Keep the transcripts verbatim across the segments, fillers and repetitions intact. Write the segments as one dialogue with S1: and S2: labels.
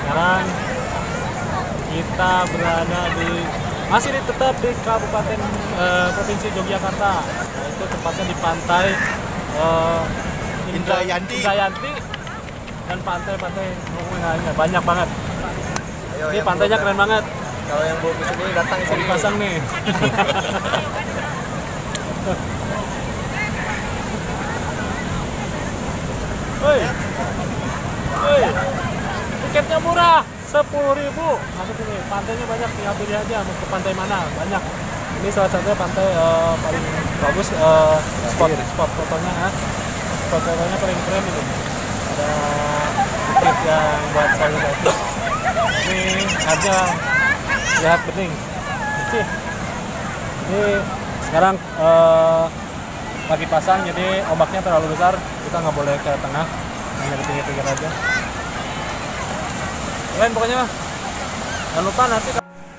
S1: sekarang kita berada di masih di, tetap di Kabupaten uh, Provinsi Yogyakarta. Nah, itu tepatnya di pantai uh,
S2: Indrayanti.
S1: Indrayanti dan pantai-pantai lainnya banyak banget.
S2: Ayo,
S1: ini pantainya keren banget.
S2: Kalau yang belum kesini datang sini
S1: pasang nih. Woi, woi, tiketnya murah, sepuluh ribu. Masuk ini, pantainya banyak, tinggal pilih aja mau ke pantai mana, banyak. Ini salah satunya pantai uh, paling bagus, uh, spot spot fotonya, ya. Spot fotonya paling keren itu. Ada bukit yang buat fotografi. Ini harga lihat bening. Ini sekarang uh, lagi pasang, jadi ombaknya terlalu besar, kita nggak boleh ke tengah, hanya di pinggir-pinggir aja. Keren pokoknya mah. Jangan lupa nanti.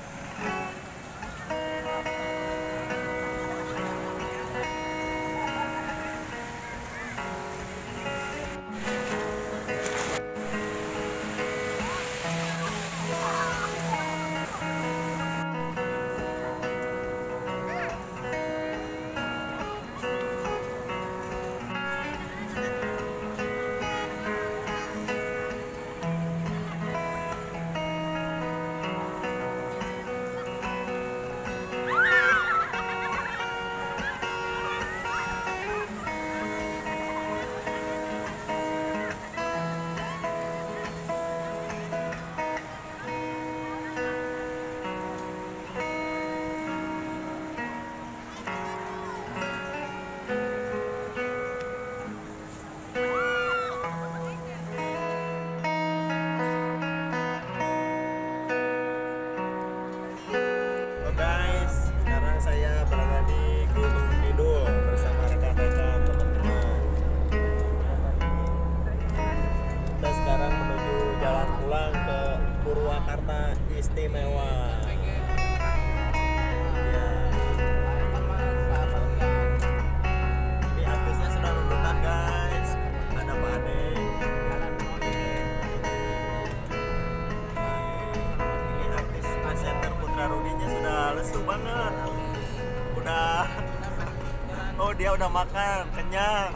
S2: Saya berada di Gunung Kidul bersama rekan-rekan teman-teman. Kita sekarang menuju jalan pulang ke Purwakarta Istimewa. Ya. Ini artisnya sudah nuntutan guys. Ada Pak Ade. Ini artis presenter Putra Rudinya sudah lesu banget. Udah, oh dia udah makan, kenyang.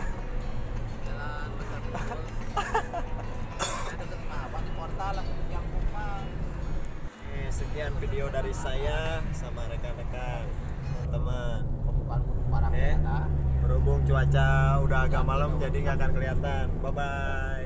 S2: Oke, sekian video dari saya sama rekan-rekan teman-teman. Eh, berhubung cuaca udah agak malam jadi nggak akan kelihatan. Bye bye.